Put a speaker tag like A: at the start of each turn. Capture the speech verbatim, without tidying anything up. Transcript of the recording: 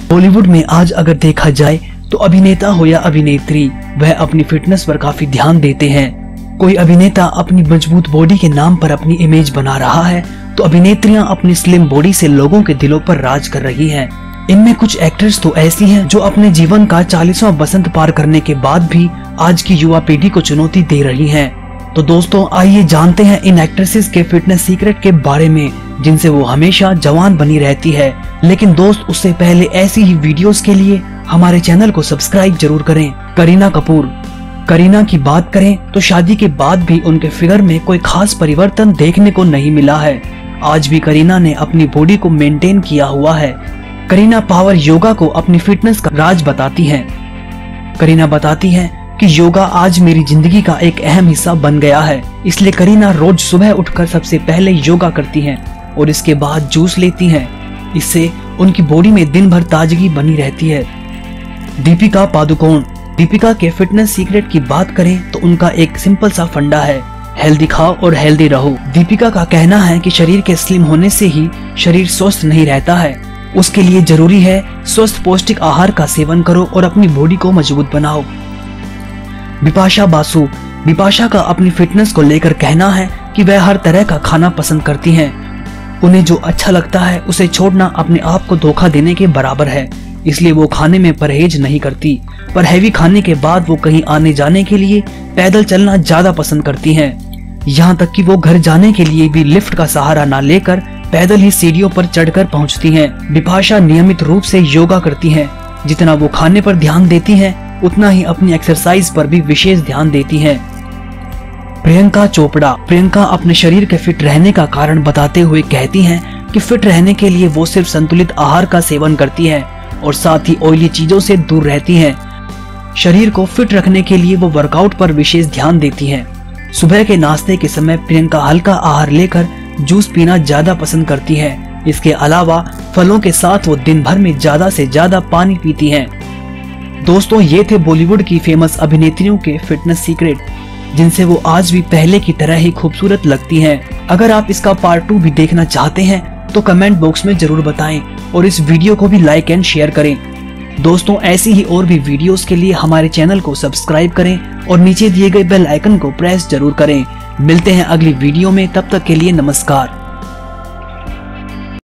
A: बॉलीवुड में आज अगर देखा जाए तो अभिनेता हो या अभिनेत्री वह अपनी फिटनेस पर काफी ध्यान देते हैं। कोई अभिनेता अपनी मजबूत बॉडी के नाम पर अपनी इमेज बना रहा है तो अभिनेत्रियां अपनी स्लिम बॉडी से लोगों के दिलों पर राज कर रही हैं। इनमें कुछ एक्ट्रेस तो ऐसी हैं जो अपने जीवन का चालीसवां बसंत पार करने के बाद भी आज की युवा पीढ़ी को चुनौती दे रही हैं। तो दोस्तों आइए जानते हैं इन एक्ट्रेसेस के फिटनेस सीक्रेट के बारे में जिनसे वो हमेशा जवान बनी रहती है। लेकिन दोस्त उससे पहले ऐसी ही वीडियोस के लिए हमारे चैनल को सब्सक्राइब जरूर करें। करीना कपूर। करीना की बात करें तो शादी के बाद भी उनके फिगर में कोई खास परिवर्तन देखने को नहीं मिला है। आज भी करीना ने अपनी बॉडी को मेंटेन किया हुआ है। करीना पावर योगा को अपनी फिटनेस का राज बताती हैं। करीना बताती हैं कि योगा आज मेरी जिंदगी का एक अहम हिस्सा बन गया है, इसलिए करीना रोज सुबह उठकर सबसे पहले योगा करती हैं और इसके बाद जूस लेती हैं। इससे उनकी बॉडी में दिन भर ताजगी बनी रहती है। दीपिका पादुकोण। दीपिका के फिटनेस सीक्रेट की बात करें तो उनका एक सिंपल सा फंडा है, हेल्दी खाओ और हेल्दी रहो। दीपिका का कहना है कि शरीर के स्लिम होने से ही शरीर स्वस्थ नहीं रहता है, उसके लिए जरूरी है स्वस्थ पौष्टिक आहार का सेवन करो और अपनी बॉडी को मजबूत बनाओ। बिपाशा बासु। बिपाशा का अपनी फिटनेस को लेकर कहना है कि वह हर तरह का खाना पसंद करती हैं। उन्हें जो अच्छा लगता है उसे छोड़ना अपने आप को धोखा देने के बराबर है, इसलिए वो खाने में परहेज नहीं करती। पर हैवी खाने के बाद वो कहीं आने जाने के लिए पैदल चलना ज्यादा पसंद करती हैं। यहाँ तक कि वो घर जाने के लिए भी लिफ्ट का सहारा ना लेकर पैदल ही सीढ़ियों पर चढ़कर पहुँचती हैं। बिपाशा नियमित रूप से योगा करती हैं। जितना वो खाने पर ध्यान देती हैं उतना ही अपनी एक्सरसाइज पर भी विशेष ध्यान देती हैं। प्रियंका चोपड़ा। प्रियंका अपने शरीर के फिट रहने का कारण बताते हुए कहती हैं कि फिट रहने के लिए वो सिर्फ संतुलित आहार का सेवन करती हैं और साथ ही ऑयली चीजों से दूर रहती हैं। शरीर को फिट रखने के लिए वो वर्कआउट पर विशेष ध्यान देती हैं। सुबह के नाश्ते के समय प्रियंका हल्का आहार लेकर जूस पीना ज्यादा पसंद करती हैं। इसके अलावा फलों के साथ वो दिन भर में ज्यादा से ज्यादा पानी पीती हैं। दोस्तों ये थे बॉलीवुड की फेमस अभिनेत्रियों के फिटनेस सीक्रेट जिनसे वो आज भी पहले की तरह ही खूबसूरत लगती हैं। अगर आप इसका पार्ट टू भी देखना चाहते हैं तो कमेंट बॉक्स में जरूर बताएं और इस वीडियो को भी लाइक एंड शेयर करें। दोस्तों ऐसी ही और भी वीडियोस के लिए हमारे चैनल को सब्सक्राइब करें और नीचे दिए गए बेल आइकन को प्रेस जरूर करें। मिलते हैं अगली वीडियो में, तब तक के लिए नमस्कार।